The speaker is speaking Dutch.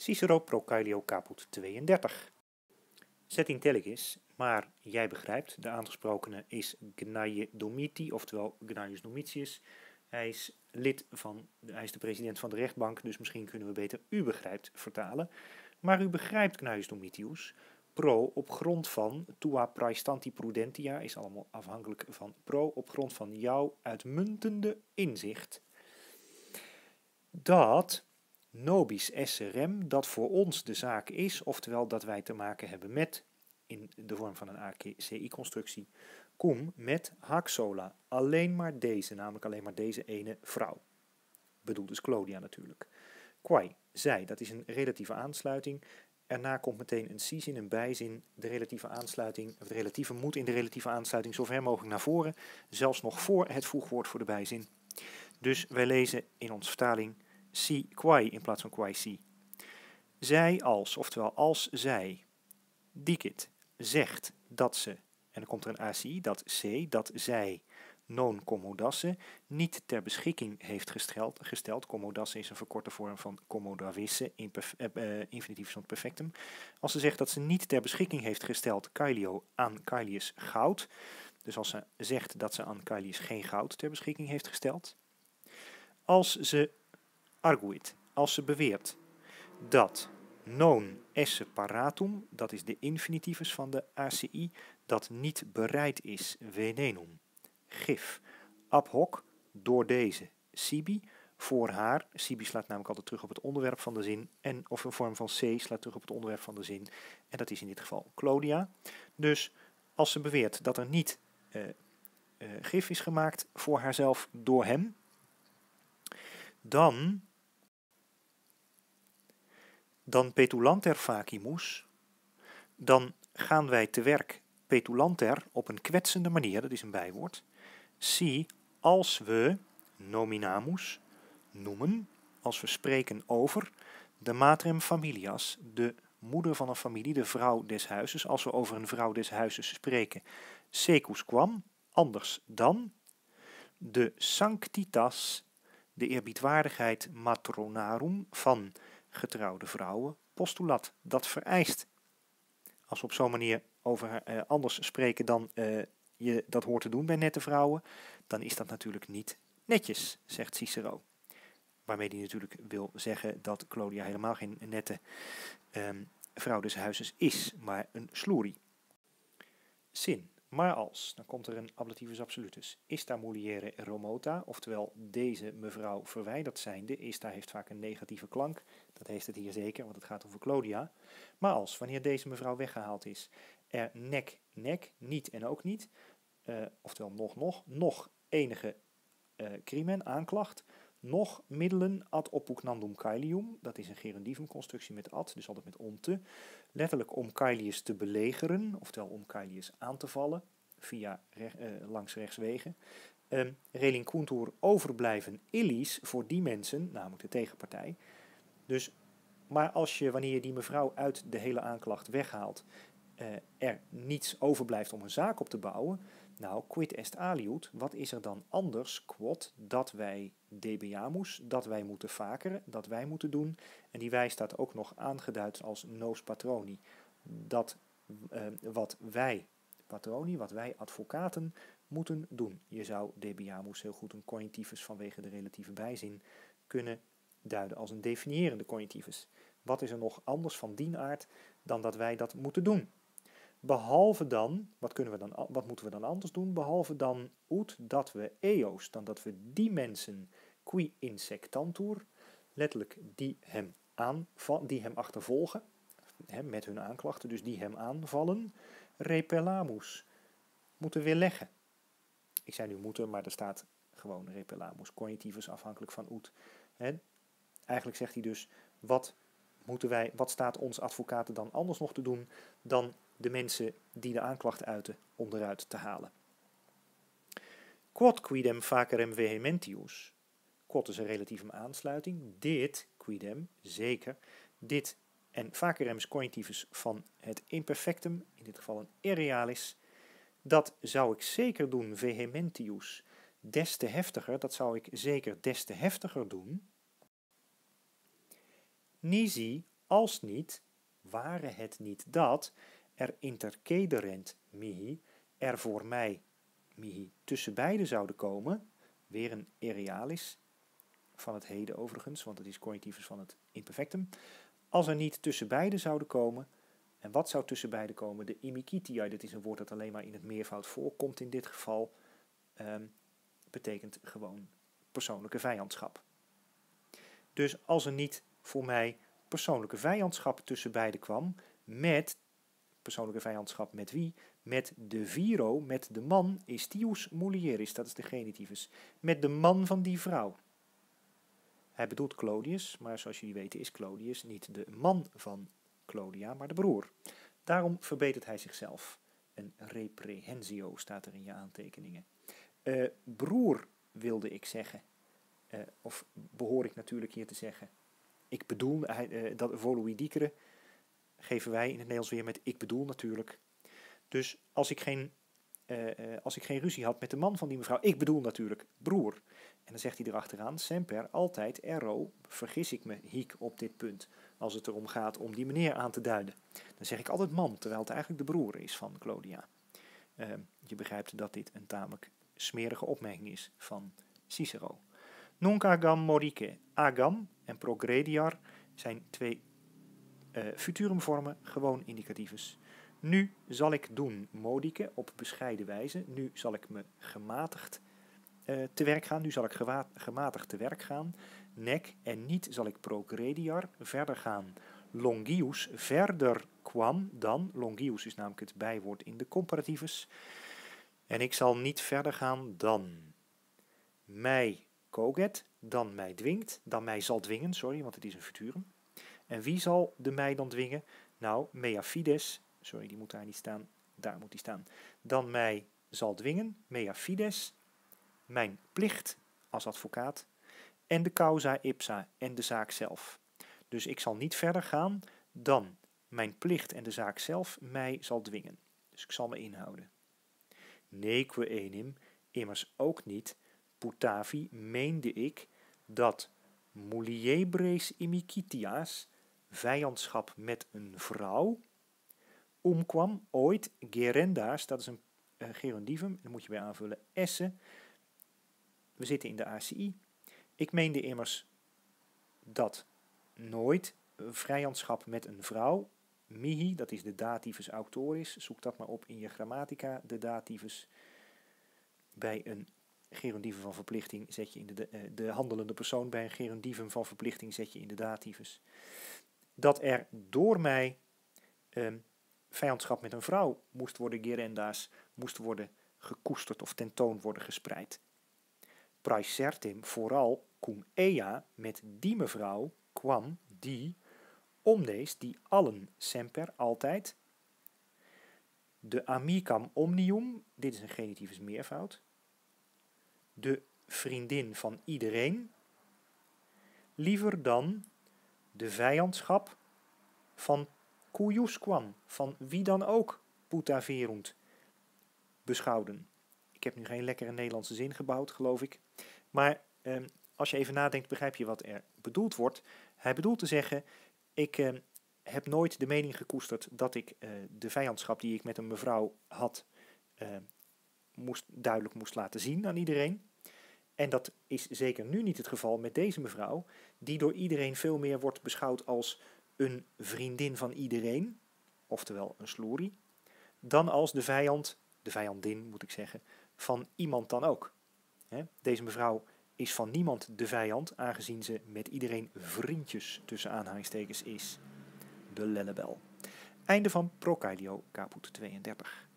Cicero pro Caelio caput 32. Zet intelligis, maar jij begrijpt, de aangesprokene is Gnaeus Domiti, oftewel Gnaeus Domitius. Hij is de president van de rechtbank, dus misschien kunnen we beter u begrijpt vertalen. Maar u begrijpt Gnaeus Domitius, pro op grond van, tua praestanti prudentia, is allemaal afhankelijk van pro, op grond van jouw uitmuntende inzicht, dat nobis esse rem, dat voor ons de zaak is, oftewel dat wij te maken hebben met, in de vorm van een AKCI-constructie, cum met hac sola, alleen maar deze, namelijk alleen maar deze ene vrouw. Bedoeld is Clodia natuurlijk. Quae, zij, dat is een relatieve aansluiting. Erna komt meteen een cis-zin, een bijzin. De relatieve aansluiting, het relatieve moet in de relatieve aansluiting zo ver mogelijk naar voren, zelfs nog voor het voegwoord voor de bijzin. Dus wij lezen in onze vertaling si quae in plaats van quae si. Zij als, oftewel als zij, dicit, zegt dat ze, en dan komt er een ACI, dat zij non commodasse niet ter beschikking heeft gesteld. Commodasse is een verkorte vorm van commodavisse, infinitief van perfectum. Als ze zegt dat ze niet ter beschikking heeft gesteld Caelio aan Caelius goud, dus als ze zegt dat ze aan Caelius geen goud ter beschikking heeft gesteld. Als ze arguit, als ze beweert dat non esse paratum, dat is de infinitivus van de ACI, dat niet bereid is, venenum, gif, ab hoc, door deze, sibi, voor haar, sibi slaat namelijk altijd terug op het onderwerp van de zin, of een vorm van c slaat terug op het onderwerp van de zin, en dat is in dit geval Clodia. Dus als ze beweert dat er niet gif is gemaakt voor haarzelf door hem, dan petulanter facimus, dan gaan wij te werk petulanter op een kwetsende manier, dat is een bijwoord, si, als we nominamus noemen, als we spreken over de matrem familias, de moeder van een familie, de vrouw des huizes, als we over een vrouw des huizes spreken, secus quam, anders dan, de sanctitas, de eerbiedwaardigheid matronarum van getrouwde vrouwen, postulat, dat vereist. Als we op zo'n manier over anders spreken dan je dat hoort te doen bij nette vrouwen, dan is dat natuurlijk niet netjes, zegt Cicero. Waarmee hij natuurlijk wil zeggen dat Clodia helemaal geen nette vrouw des huizes is, maar een sloerie. Zin. Maar als, dan komt er een ablativus absolutus. Ista muliere remota, oftewel deze mevrouw verwijderd zijnde. Ista heeft vaak een negatieve klank, dat heeft het hier zeker, want het gaat over Clodia. Maar als, wanneer deze mevrouw weggehaald is, er nek, niet en ook niet, oftewel nog enige crimen, aanklacht, nog middelen ad oppugnandum Caelium, dat is een gerundivum constructie met ad, dus altijd met onte, letterlijk om Caelius te belegeren, oftewel om Caelius aan te vallen, via langs rechtswegen. Relinquuntur overblijven illis voor die mensen, namelijk de tegenpartij. Dus, maar wanneer je die mevrouw uit de hele aanklacht weghaalt, er niets overblijft om een zaak op te bouwen, nou, quid est aliud, wat is er dan anders, quod, dat wij debeamus, dat wij moeten vakeren, dat wij moeten doen, en die wij staat ook nog aangeduid als nos patroni, dat wat wij advocaten moeten doen. Je zou debeamus heel goed een coitivus vanwege de relatieve bijzin kunnen duiden als een definiërende coitivus. Wat is er nog anders van dien aard dan dat wij dat moeten doen? Behalve dan, wat moeten we dan anders doen? Behalve dan dat we eos, dan dat we die mensen qui insectantur, letterlijk die hem achtervolgen, met hun aanklachten, dus die hem aanvallen, repellamus, moeten weerleggen. Ik zei nu moeten, maar er staat gewoon repellamus, coitivus afhankelijk van ut. Eigenlijk zegt hij dus, wat staat ons advocaten dan anders nog te doen dan de mensen die de aanklacht uiten onderuit te halen. Quod quidem facerem vehementius, quod is een relatieve aansluiting, dit, quidem, zeker, dit en facerem is coitivus van het imperfectum, in dit geval een irrealis, dat zou ik zeker doen, vehementius, des te heftiger, dat zou ik zeker des te heftiger doen, nisi als niet, ware het niet dat er intercederent mihi, er voor mij mihi tussen beiden zouden komen, weer een erealis van het heden overigens, want het is coitivus van het imperfectum, als er niet tussen beiden zouden komen. En wat zou tussen beiden komen? De imikitia, dit is een woord dat alleen maar in het meervoud voorkomt in dit geval, betekent gewoon persoonlijke vijandschap. Dus als er niet voor mij persoonlijke vijandschap tussen beiden kwam, met persoonlijke vijandschap met wie? Met de viro, met de man, istius mulieris, dat is de genitivus, met de man van die vrouw. Hij bedoelt Clodius, maar zoals jullie weten is Clodius niet de man van Clodia, maar de broer. Daarom verbetert hij zichzelf. Een reprehensio staat er in je aantekeningen. Broer wilde ik zeggen, of behoor ik natuurlijk hier te zeggen. Ik bedoel, dat voluidicere geven wij in het Nederlands weer met ik bedoel natuurlijk. Dus als ik geen ruzie had met de man van die mevrouw, ik bedoel natuurlijk broer. En dan zegt hij erachteraan, semper, altijd, erro, vergis ik me, hiek op dit punt. Als het erom gaat om die meneer aan te duiden. Dan zeg ik altijd man, terwijl het eigenlijk de broer is van Clodia. Je begrijpt dat dit een tamelijk smerige opmerking is van Cicero. Nunc agam modice. Agam en progrediar zijn twee futurumvormen, gewoon indicatiefs. Nu zal ik doen modice op bescheiden wijze. Nu zal ik me gematigd te werk gaan. Nu zal ik gematigd te werk gaan. Nec en niet zal ik progrediar verder gaan. Longius verder kwam dan. Longius is namelijk het bijwoord in de comparativus. En ik zal niet verder gaan dan. Mij coget, dan mij dwingt. Dan mij zal dwingen, sorry, want het is een futurum. En wie zal de mij dan dwingen? Nou, mea fides, sorry, die moet daar niet staan, daar moet die staan. Dan mij zal dwingen, mea fides, mijn plicht als advocaat, en de causa ipsa en de zaak zelf. Dus ik zal niet verder gaan dan mijn plicht en de zaak zelf mij zal dwingen. Dus ik zal me inhouden. Neque enim, immers ook niet, putavi meende ik, dat muliebres imicitia's, vijandschap met een vrouw, omkwam ooit gerenda's, dat is een gerundivum, daar moet je bij aanvullen, esse. We zitten in de ACI. Ik meende immers dat nooit vijandschap met een vrouw, mihi, dat is de dativus auctoris, zoek dat maar op in je grammatica, de dativus. Bij een gerundivum van verplichting zet je in de handelende persoon, bij een gerundivum van verplichting zet je in de dativus. Dat er door mij vijandschap met een vrouw moest worden gerenda's, moest worden gekoesterd of tentoon worden gespreid. Praesertim vooral cum ea, met die mevrouw kwam die, omnes die allen semper altijd, de amicam omnium, dit is een genitivus meervoud, de vriendin van iedereen, liever dan de vijandschap van cuius kwam, van wie dan ook, putaverunt, beschouwden. Ik heb nu geen lekkere Nederlandse zin gebouwd, geloof ik. Maar als je even nadenkt, begrijp je wat er bedoeld wordt. Hij bedoelt te zeggen, ik heb nooit de mening gekoesterd dat ik de vijandschap die ik met een mevrouw had, duidelijk moest laten zien aan iedereen. En dat is zeker nu niet het geval met deze mevrouw, die door iedereen veel meer wordt beschouwd als een vriendin van iedereen, oftewel een sloerie, dan als de vijandin moet ik zeggen, van iemand dan ook. Deze mevrouw is van niemand de vijand, aangezien ze met iedereen vriendjes tussen aanhalingstekens is. De lellebel. Einde van Procailio, caput 32.